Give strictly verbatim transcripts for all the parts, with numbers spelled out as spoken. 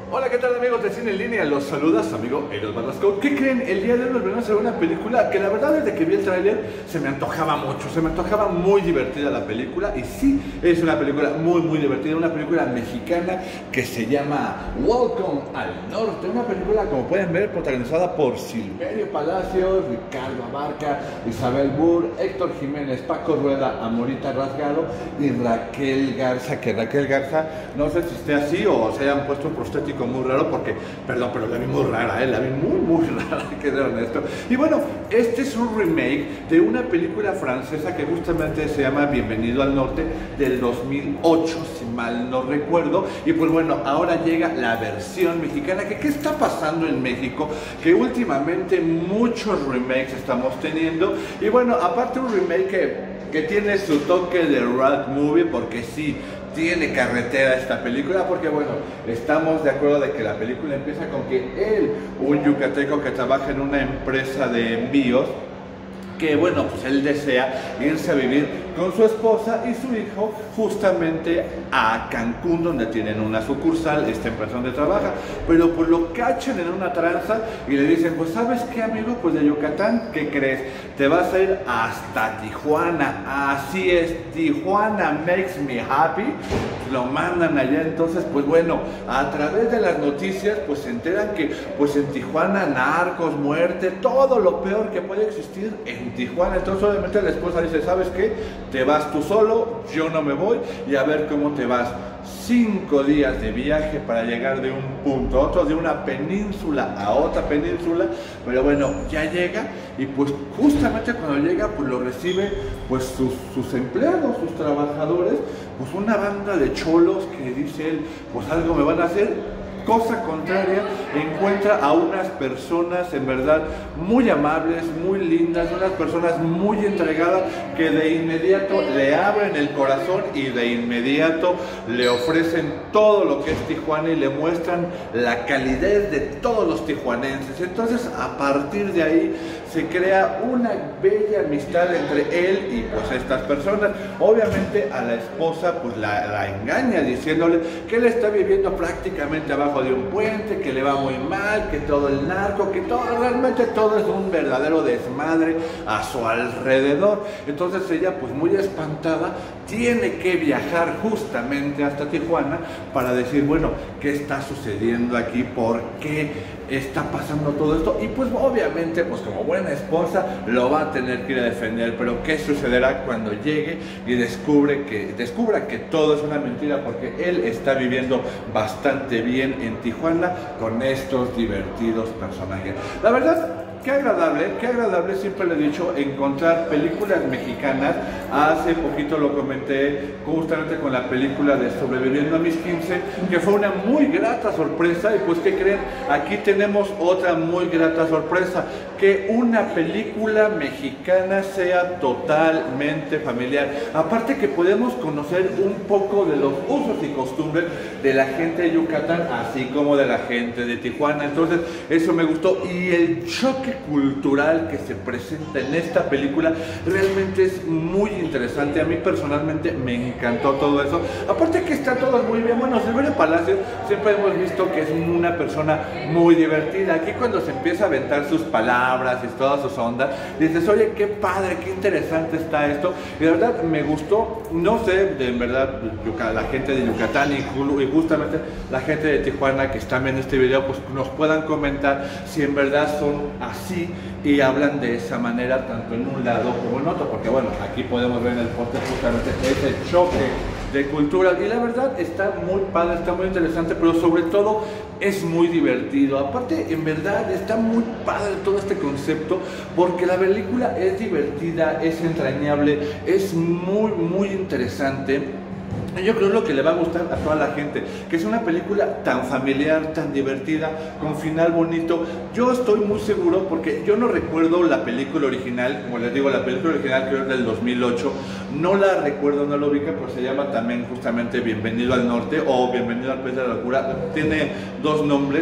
Hola, ¿qué tal amigos de Cine en Línea? Los saluda su amigo Eros Barrasco. ¿Qué creen? El día de hoy nos venimos a ver una película que la verdad desde que vi el tráiler se me antojaba mucho, se me antojaba muy divertida la película y sí, es una película muy muy divertida, una película mexicana que se llama Welcome al Norte, una película como pueden ver protagonizada por Silverio Palacios, Ricardo Abarca, Isabel Burr, Héctor Jiménez, Paco Rueda, Amorita Rasgado y Raquel Garza, que Raquel Garza no sé si esté así o se hayan puesto un prostético muy raro porque, perdón, pero la vi muy rara, ¿eh? La vi muy, muy rara, hay que ser honesto. Y bueno, este es un remake de una película francesa que justamente se llama Bienvenido al Norte del dos mil ocho, si mal no recuerdo. Y pues bueno, ahora llega la versión mexicana. Que, ¿Qué está pasando en México? Que últimamente muchos remakes estamos teniendo. Y bueno, aparte un remake que, que tiene su toque de road movie, porque sí, tiene carretera esta película, porque bueno, estamos de acuerdo de que la película empieza con que él, un yucateco que trabaja en una empresa de envíos, que bueno, pues él desea irse a vivir con su esposa y su hijo justamente a Cancún, donde tienen una sucursal, esta empresa donde trabaja, pero pues lo cachan en una tranza y le dicen, pues ¿sabes qué, amigo? Pues de Yucatán, ¿qué crees? Te vas a ir hasta Tijuana. Así es, Tijuana makes me happy. Lo mandan allá, entonces pues bueno, a través de las noticias pues se enteran que pues en Tijuana narcos, muerte, todo lo peor que puede existir en Tijuana. Entonces obviamente la esposa dice, ¿sabes qué? Te vas tú solo, yo no me voy y a ver cómo te vas. Cinco días de viaje para llegar de un punto a otro, de una península a otra península, pero bueno, ya llega y pues justamente cuando llega pues lo recibe pues sus, sus empleados, sus trabajadores, pues una banda de cholos que dice él, pues algo me van a hacer. Cosa contraria, encuentra a unas personas en verdad muy amables, muy lindas, unas personas muy entregadas que de inmediato le abren el corazón y de inmediato le ofrecen todo lo que es Tijuana y le muestran la calidez de todos los tijuanenses. Entonces a partir de ahí se crea una bella amistad entre él y pues estas personas. Obviamente a la esposa pues la, la engaña diciéndole que él está viviendo prácticamente abajo de un puente, que le va muy mal, que todo el narco, que todo, realmente todo es un verdadero desmadre a su alrededor. Entonces ella pues muy espantada tiene que viajar justamente hasta Tijuana para decir, bueno, ¿qué está sucediendo aquí? ¿Por qué está pasando todo esto? Y pues obviamente, pues como buena esposa, lo va a tener que ir a defender. Pero ¿qué sucederá cuando llegue y descubre que, descubra que todo es una mentira? Porque él está viviendo bastante bien en Tijuana con estos divertidos personajes. La verdad, qué agradable, qué agradable, siempre le he dicho, encontrar películas mexicanas. Hace poquito lo comenté justamente con la película de Sobreviviendo a mis quince, que fue una muy grata sorpresa. Y pues, ¿qué creen? Aquí tenemos otra muy grata sorpresa, que una película mexicana sea totalmente familiar. Aparte que podemos conocer un poco de los usos y costumbres de la gente de Yucatán, así como de la gente de Tijuana. Entonces, eso me gustó. Y el choque cultural que se presenta en esta película realmente es muy interesante. A mí personalmente me encantó todo eso. Aparte que está todo muy bien. Bueno, Silverio Palacios siempre hemos visto que es una persona muy divertida. Aquí cuando se empieza a aventar sus palabras y todas sus ondas, dices, oye, qué padre, qué interesante está esto. Y de verdad me gustó. No sé, de en verdad, la gente de Yucatán y justamente la gente de Tijuana que están viendo este video, pues nos puedan comentar si en verdad son así y hablan de esa manera tanto en un lado como en otro, porque bueno, aquí podemos ver en el póster justamente ese choque de cultura y la verdad está muy padre, está muy interesante, pero sobre todo es muy divertido. Aparte, en verdad está muy padre todo este concepto, porque la película es divertida, es entrañable, es muy muy interesante. Yo creo lo que le va a gustar a toda la gente, que es una película tan familiar, tan divertida, con final bonito. Yo estoy muy seguro, porque yo no recuerdo la película original, como les digo, la película original creo que es del dos mil ocho, no la recuerdo, no lo ubica, pero se llama también justamente Bienvenido al Norte o Bienvenido al País de la Locura, tiene dos nombres.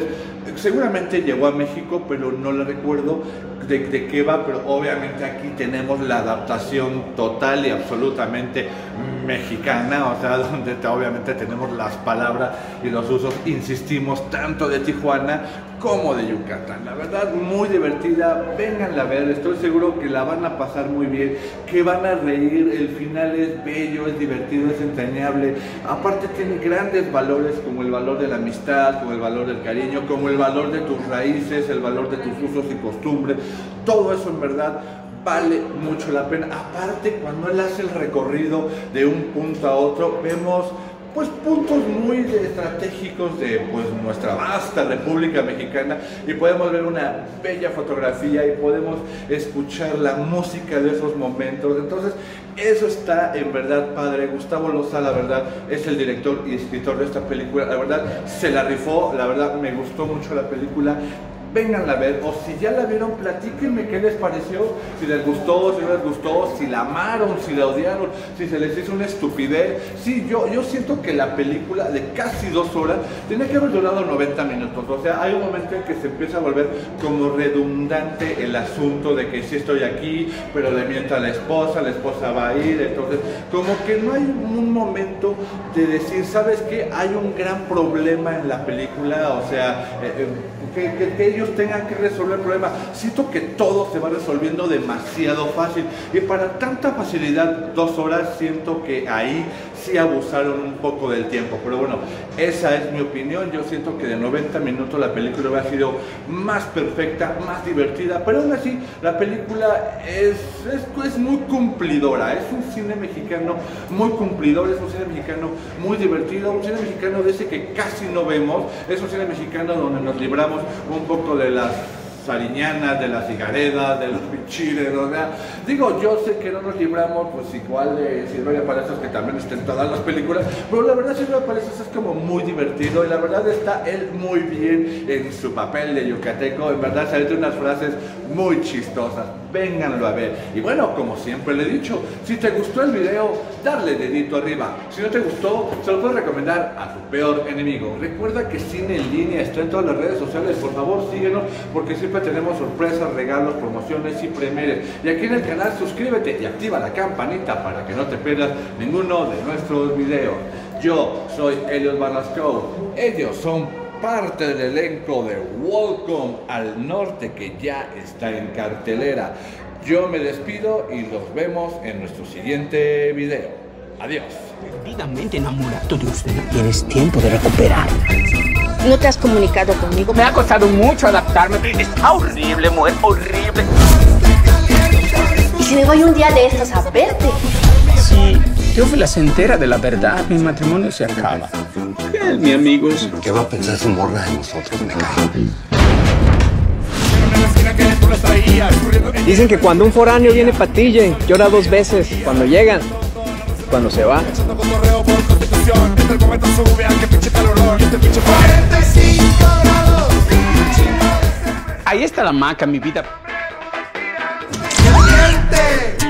Seguramente llegó a México, pero no la recuerdo de, de qué va, pero obviamente aquí tenemos la adaptación total y absolutamente mexicana, o sea, donde te, obviamente tenemos las palabras y los usos, insistimos, tanto de Tijuana como de Yucatán. La verdad, muy divertida, vénganla a ver, estoy seguro que la van a pasar muy bien, que van a reír, el final es bello, es divertido, es entrañable, aparte tiene grandes valores como el valor de la amistad, como el valor del cariño, como el valor de tus raíces, el valor de tus usos y costumbres, todo eso en verdad vale mucho la pena. Aparte, cuando él hace el recorrido de un punto a otro, vemos pues puntos muy estratégicos de pues nuestra vasta República Mexicana y podemos ver una bella fotografía y podemos escuchar la música de esos momentos. Entonces eso está en verdad padre. Gustavo Loza, la verdad, es el director y escritor de esta película, la verdad se la rifó, la verdad me gustó mucho la película. Vénganla a ver, o si ya la vieron, platíquenme qué les pareció, si les gustó, si no les gustó, si la amaron, si la odiaron, si se les hizo una estupidez. Sí, yo, yo siento que la película de casi dos horas tiene que haber durado noventa minutos, o sea, hay un momento en que se empieza a volver como redundante el asunto de que sí estoy aquí, pero le miento a la esposa, la esposa va a ir, entonces como que no hay un momento de decir, ¿sabes qué? Hay un gran problema en la película, o sea, eh, que, que, que ellos tengan que resolver el problema. Siento que todo se va resolviendo demasiado fácil y para tanta facilidad, dos horas, siento que ahí sí abusaron un poco del tiempo, pero bueno, esa es mi opinión. Yo siento que de noventa minutos la película hubiera sido más perfecta, más divertida, pero aún así la película es, es, es muy cumplidora, es un cine mexicano muy cumplidor, es un cine mexicano muy divertido, un cine mexicano de ese que casi no vemos, es un cine mexicano donde nos libramos un poco de las Sariñanas, de las cigaredas, de los pichires, o sea, digo, yo sé que no nos libramos, pues igual de Silveria Palacios, que también está en todas las películas, pero la verdad Silveria Palacios es como muy divertido y la verdad está él muy bien en su papel de yucateco, en verdad se ha hecho unas frases muy chistosas, vénganlo a ver. Y bueno, como siempre le he dicho, si te gustó el video, darle dedito arriba, si no te gustó, se lo puedes recomendar a tu peor enemigo. Recuerda que Cine en Línea está en todas las redes sociales, por favor síguenos, porque siempre tenemos sorpresas, regalos, promociones y premieres. Y aquí en el canal suscríbete y activa la campanita para que no te pierdas ninguno de nuestros videos. Yo soy Eliot Barrasco, ellos son parte del elenco de Welcome al Norte, que ya está en cartelera. Yo me despido y los vemos en nuestro siguiente video. Adiós. Perdidamente enamorado de usted. Tienes tiempo de recuperar. No te has comunicado conmigo. Me ha costado mucho adaptarme. Está horrible, mujer, horrible. ¿Y si me voy un día de estos a verte? Si Teófila se entera de la verdad, mi matrimonio se acaba. Él, mi amigo, es... ¿Qué va a pensar su morra de nosotros? Me cae. Dicen que cuando un foráneo viene patille, llora dos veces. Cuando llegan, cuando se va. Ahí está la maca, mi vida. ¡Caliente!